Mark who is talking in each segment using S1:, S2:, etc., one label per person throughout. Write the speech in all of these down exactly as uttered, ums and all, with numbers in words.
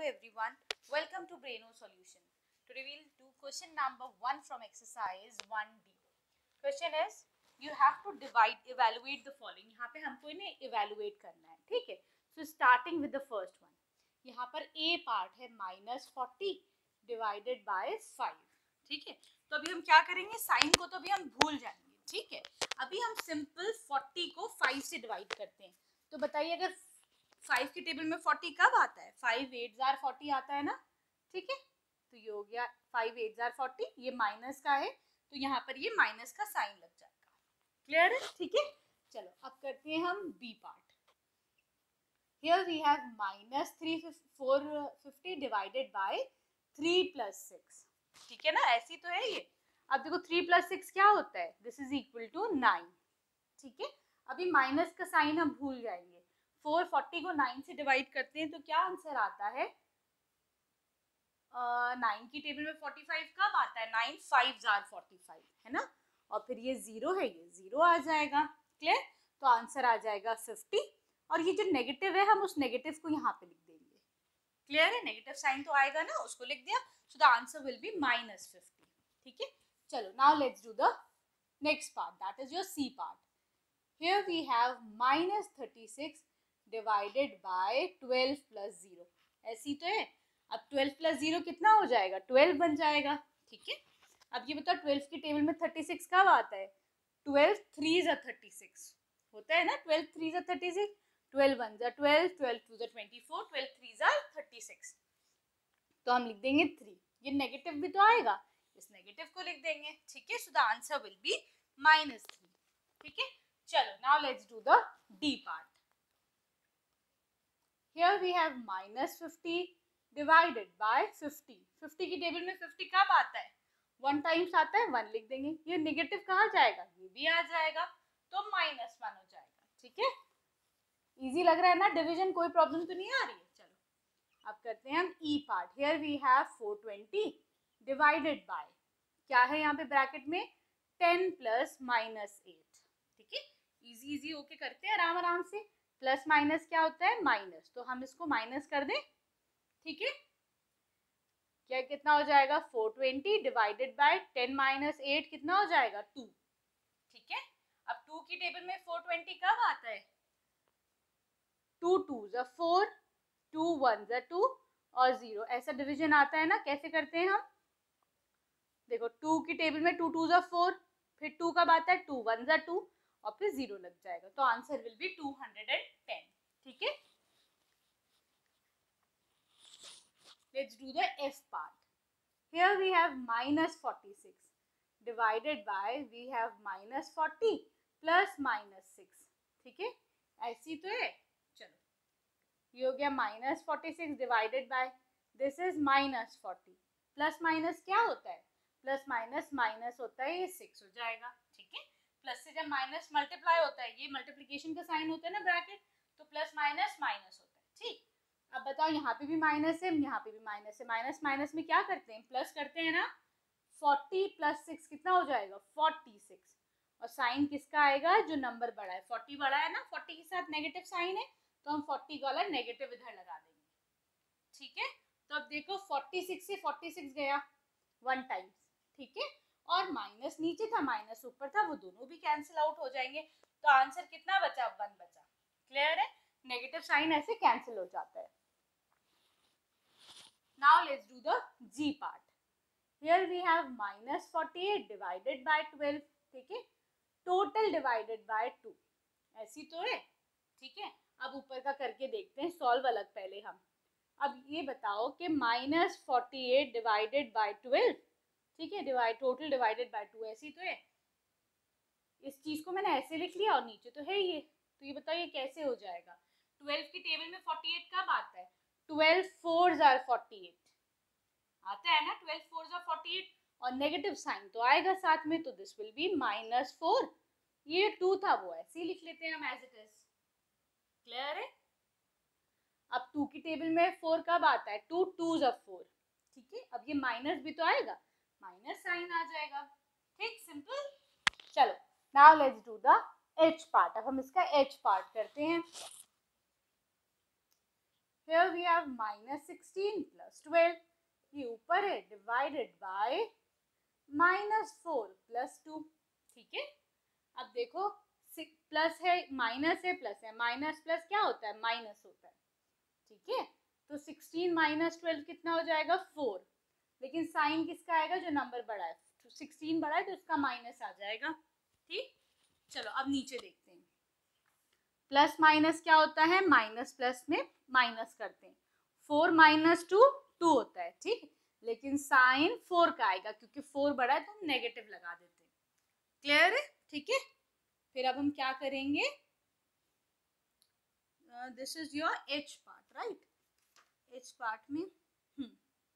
S1: everyone, welcome to Braino Solution. Today we'll do question number one from exercise one D. Question is, you have to divide, evaluate the following. यहाँ पे हमको इन्हें evaluate करना है, ठीक है? So starting with the first one. यहाँ पर A part है minus forty divided by five, ठीक है? तो अभी हम क्या करेंगे? साइन को तो अभी हम भूल जाएंगे, ठीक है? अभी हम सिंपल forty को five से डिवाइड करते हैं. तो बताइए अगर फाइव के टेबल में forty कब आता है? फाइव एट जार forty आता है ना, ठीक है? तो ये हो गया फाइव एट जार forty, ये माइनस का है तो यहाँ पर ये माइनस का साइन लग जाएगा. क्लियर है? ठीक है, चलो अब करते हैं हम B part. Here we have minus three four fifty divided by three plus six, ठीक है ना? ऐसी तो है ये. अब देखो थ्री प्लस सिक्स क्या होता है? This is equal to nine, ठीक है? अभी माइनस का साइन हम भूल जाएंगे. फोर फोर्टी को नाइन से डिवाइड करते हैं तो क्या आंसर आता है? नाइन uh, की टेबल में फोर्टी फाइव कब आता है? नाइन फाइव जार फोर्टी फाइव, है ना? और फिर ये जीरो है, ये जीरो आ जाएगा. क्लियर? तो आंसर आ जाएगा फिफ्टी. और ये जो नेगेटिव है हम उस नेगेटिव को यहाँ पे लिख देंगे. क्लियर है? नेगेटिव साइन तो आएगा ना, उसको लिख दिया. So the answer will be minus fifty. ठीक है, चलो now let's do the next part, that is your C part. Here we have minus thirty six divided by twelve plus zero. ऐसी तो है. अब ट्वेल्व प्लस जीरो कितना हो जाएगा? ट्वेल्व बन जाएगा. ठीक है, अब ये बताओ ट्वेल्व की टेबल में थर्टी सिक्स कब आता है? ट्वेल्व थ्री ज़ा थर्टी सिक्स होता है ना. ट्वेल्व थ्री ज़ा थर्टी सिक्स, ट्वेल्व वन ज़ा ट्वेल्व, ट्वेल्व टू ज़ा ट्वेंटी फोर, ट्वेल्व थ्री ज़ा थर्टी सिक्स. तो हम लिख देंगे थ्री. ये नेगेटिव भी तो आएगा, इस नेगेटिव को लिख देंगे. ठीक है, so the answer will be minus three. ठीक है, चलो now let's do the D part. Here we have minus fifty divided by fifty. fifty की टेबल में fifty कब आता है? वन टाइम्स आता है, वन लिख देंगे. ये नेगेटिव कहाँ जाएगा? ये भी आ जाएगा, तो माइनस वन हो जाएगा. ठीक है, इजी लग रहा है ना? डिवीजन कोई प्रॉब्लम तो नहीं आ रही है. चलो अब करते हैं हम E part. Here we have four twenty divided by, क्या है यहाँ पे ब्रैकेट में? Ten plus minus eight. ठीक है, इजी इजी होके करते हैं आराम आराम से. प्लस माइनस क्या होता है? माइनस. तो हम इसको माइनस कर दें. ठीक है, क्या कितना हो जाएगा? Four twenty divided by ten minus eight कितना हो जाएगा? टू. ठीक है, अब टू की टेबल में फोर ट्वेंटी कब आता है? टू टू ज़ा फोर, टू वन ज़ा टू और जीरो. ऐसा डिवीजन आता है ना. कैसे करते हैं हम? देखो टू की टेबल में टू टू ज़ा फोर, फिर टू कब आता है? टू वन ज़ा टू और फिर जीरो लग जाएगा. तो answer will be two hundred ten. ठीक है, let's do the F part. Here we have minus forty six divided by we have minus forty plus minus six. ठीक है, ऐसी तो है. चलो ये हो गया minus forty six divided by, this is minus forty. Plus minus क्या होता है? प्लस माइनस माइनस होता है, ये सिक्स हो जाएगा. ठीक है, प्लस से जब माइनस मल्टीप्लाई होता है, ये मल्टीप्लिकेशन का साइन होता है ना ब्रैकेट, तो प्लस माइनस माइनस होता है. ठीक, अब बताओ यहाँ पे भी माइनस है, यहाँ पे भी माइनस है. माइनस माइनस में क्या करते हैं? प्लस करते हैं ना. फोर्टी प्लस सिक्स कितना हो जाएगा? Forty six. और साइन किसका आएगा? जो नंबर बड़ा है. फोर्टी बड़ा है ना, फोर्टी के साथ नेगेटिव साइन है, तो हम फोर्टी वाला नेगेटिव इधर लगा देंगे. ठीक है, तो अब देखो फोर्टी सिक्स से फोर्टी सिक्स गया वन टाइम्स. ठीक है, और माइनस नीचे था, माइनस ऊपर था, वो दोनों भी कैंसिल आउट हो जाएंगे. तो आंसर कितना बचा? वन बचा. क्लियर है? नेगेटिव साइन ऐसे कैंसिल हो जाता है. Now let's do the G part. Here we have minus forty eight divided by twelve. ठीक है, टोटल डिवाइडेड बाय टू. ऐसी तो है. ठीक है, अब ऊपर का करके देखते हैं, सॉल्व अलग पहले हम. अब ये बताओ कि minus forty eight divided by twelve, ठीक है, divide total divided by two. ऐसी तो है. इस चीज को मैंने ऐसे लिख लिया और नीचे तो है ये. तो ये बताओ ये कैसे हो जाएगा? ट्वेल्व की टेबल में फोर्टी एट कब आता है? ट्वेल्व फोर ज़ार फोर्टी एट आता है ना. ट्वेल्व फोर ज़ार फोर्टी एट और नेगेटिव साइन तो आएगा साथ में, तो this will be minus four. ये टू था वो ऐसे ही लिख लेते हैं हम एज इट इज. क्लियर है? अब टू की टेबल में फोर कब आता है? टू टू ज़ार फोर. ठीक है, अब ये माइनस भी तो आएगा, माइनस साइन आ जाएगा. ठीक, सिंपल. चलो now let's do the H part. अब हम इसका एच पार्ट करते हैं. Here we have minus sixteen plus twelve. ये ऊपर है, divided by minus four plus two. ठीक है, अब देखो प्लस है, माइनस है, प्लस है, माइनस प्लस क्या होता है, माइनस होता है. ठीक है, तो सिक्सटीन माइनस ट्वेल्व कितना हो जाएगा, फोर. लेकिन साइन किसका आएगा, जो नंबर बड़ा है. तो सिक्सटीन बड़ा है तो इसका माइनस आ जाएगा. ठीक, चलो अब नीचे देखते हैं. प्लस माइनस क्या होता है, माइनस प्लस में माइनस करते हैं. फोर माइनस टू टू होता है. ठीक, लेकिन साइन फोर का आएगा क्योंकि फोर बड़ा है तो हम नेगेटिव लगा देते हैं. क्लियर है. ठीक है, फिर अब हम क्या करेंगे, this is your H part, right. H part में हम्म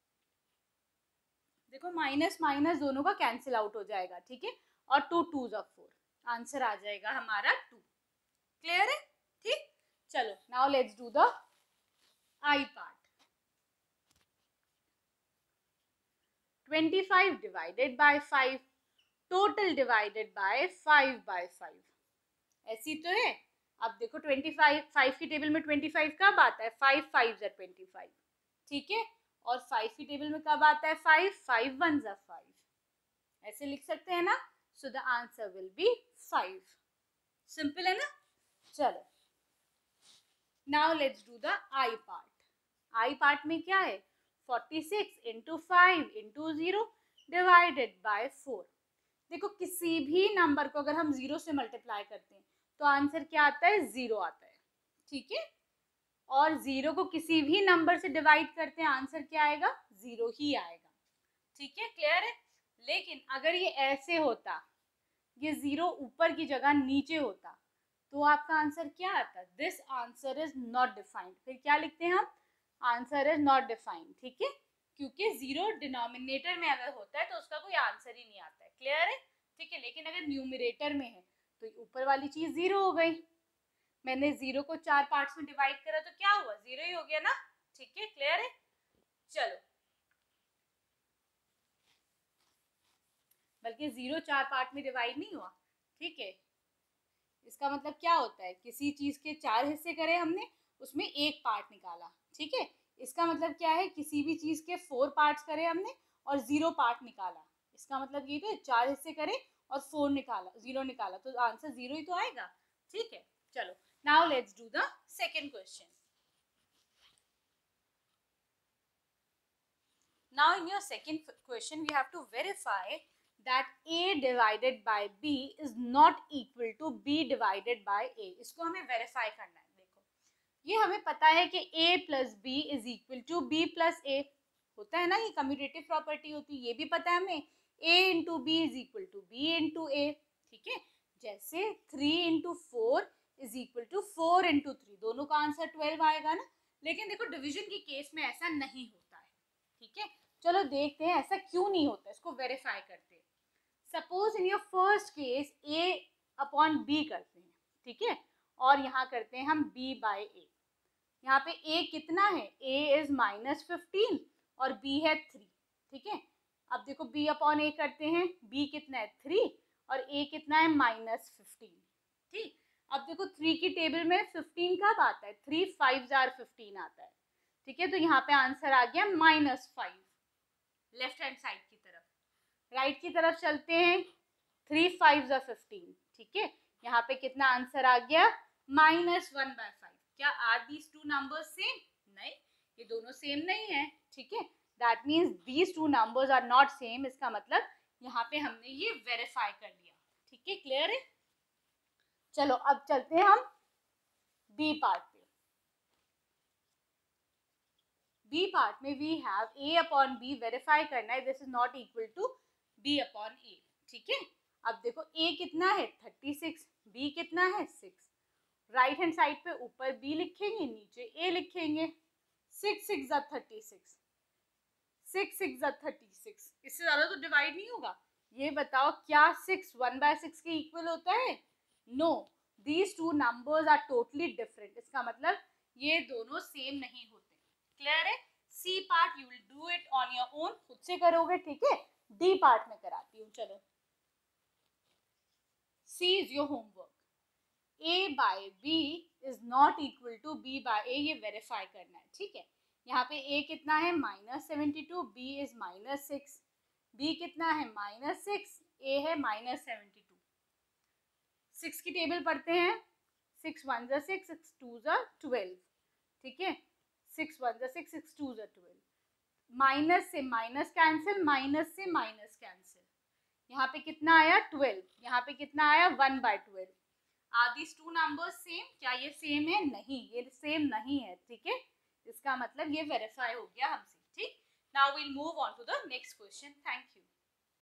S1: देखो माइनस माइनस दोनों का कैंसिल आउट हो जाएगा. ठीक है, और टू टू जा फोर, आंसर आ जाएगा हमारा टू. क्लियर है. ठीक, चलो now let's do the I part. Twenty five divided by five, total divided by five by five. ऐसी तो है. अब देखो ट्वेंटी-फाइव, फाइव की टेबल में ट्वेंटी-फाइव कब आता है, फाइव फाइव जा ट्वेंटी-फाइव. ठीक है, और फाइव की टेबल में कब आता है, फाइव फाइव वन जा फाइव. ऐसे लिख सकते हैं ना. So the answer will be five. Simple है ना. चलो now let's do the I part. I part में क्या है, forty six into five into zero divided by four. देखो किसी भी नंबर को अगर हम जीरो से मल्टीप्लाई करते हैं तो आंसर क्या आता है, जीरो आता है. ठीक है, और जीरो को किसी भी नंबर से डिवाइड करते हैं आंसर क्या आएगा, जीरो ही आएगा. ठीक है, क्लियर है. लेकिन अगर ये ऐसे होता, ये जीरो ऊपर की जगह नीचे होता, तो आपका आंसर क्या आता, this answer is not defined. फिर क्या लिखते हैं हम, आंसर इज नॉट डिफाइंड. ठीक है, क्योंकि जीरो डिनोमिनेटर में अगर होता है तो उसका कोई आंसर ही नहीं आता है. क्लियर है. ठीक है, लेकिन अगर न्यूमरेटर में है तो ऊपर वाली चीज जीरो हो गई. मैंने जीरो को चार पार्ट्स में डिवाइड करा तो क्या हुआ, जीरो ही हो गया ना. ठीक है, क्लियर है. चलो, बल्कि जीरो चार पार्ट में डिवाइड नहीं हुआ. ठीक है, इसका मतलब क्या होता है, किसी चीज के चार हिस्से करे हमने, उसमें एक पार्ट निकाला. ठीक है, इसका मतलब क्या है, किसी भी चीज के फोर पार्ट्स करे हमने और जीरो पार्ट निकाला. इसका मतलब ये तो चार हिस्से करे और फोर निकाला, जीरो निकाला, तो आंसर जीरो ही तो आएगा. ठीक है, चलो now let's do the second question. Now in your second question we have to verify that a divided by b is not equal to b divided by a. इसको हमें verify करना है. देखो ये हमें पता है कि a plus b is equal to b plus a होता है ना, ये कम्यूटेटिव प्रॉपर्टी होती है, ये भी पता है हमें. a into b is equal to b into a. ठीक है, जैसे three into four is equal to four into three, दोनों का आंसर ट्वेल्व आएगा ना. लेकिन देखो डिवीजन के केस में ऐसा नहीं होता है. ठीक है, चलो देखते हैं ऐसा क्यों नहीं होता, इसको वेरीफाई करते हैं. Suppose in your first case a upon b करते हैं. ठीक है, और यहाँ करते हैं हम b बाय a. यहाँ पे a कितना है, a इज माइनस फिफ्टीन और b है थ्री. ठीक है, अब देखो b अपॉन a करते हैं, b कितना है थ्री और a कितना है माइनस फिफ्टीन. ठीक, अब देखो थ्री की टेबल में फिफ्टीन कब आता है, थ्री फाइव जार फिफ्टीन आता है. ठीक है, तो यहाँ पे आंसर आ गया minus five. Left hand side की तरफ, राइट right की तरफ चलते हैं, थ्री फाइव जा फिफ्टीन. ठीक है, यहाँ पे कितना आंसर आ गया, माइनस वन बाय फाइव. क्या are these two numbers same, नहीं, ये दोनों सेम नहीं है. ठीक है, that means these two numbers are not same. इसका मतलब यहाँ पे हमने ये वेरीफाई कर लिया. ठीक है, क्लियर है. चलो अब चलते हैं हम बी पार्ट पे. बी पार्ट में we have a upon b verify करना है, this is not equal to b upon a. ठीक है, अब देखो a कितना है थर्टी सिक्स, b कितना है सिक्स. राइट हैंड साइड पे ऊपर b लिखेंगे, नीचे a लिखेंगे. सिक्स सिक्स जा थर्टी सिक्स, सिक्स सिक्स जा थर्टी सिक्स. इससे ज्यादा तो डिवाइड नहीं होगा. ये बताओ क्या सिक्स वन बाय सिक्स के इक्वल होता है, no. These two numbers are totally different. इसका मतलब ये दोनों सेम नहीं होते. क्लियर है. C part you will do it on your own, खुद से करोगे. ठीक है, डी पार्ट में कराती हूँ. चलो, C is your homework. a by b is not equal to b by a, ये वेरीफाई करना है, ठीक है। यहाँ पे a कितना है minus seventy two, b is minus six, b कितना है माइनस सिक्स, a है माइनस सेवेंटी टू। सिक्स की टेबल पढ़ते हैं, सिक्स वन जा सिक्स, सिक्स टू जा ट्वेल्व, ठीक है। सिक्स वन जा सिक्स, सिक्स टू जा ट्वेल्व। माइनस से माइनस कैंसिल, माइनस से माइनस कैंसिल, यहाँ पे कितना आया ट्वेल्व, यहाँ पे कितना आया one by twelve. Are these two numbers same? क्या ये सेम है? नहीं, ये सेम नहीं है, ठीक है। इसका मतलब ये वेरीफाई हो गया हमसे, ठीक। Now we'll move on to the next question. Thank you.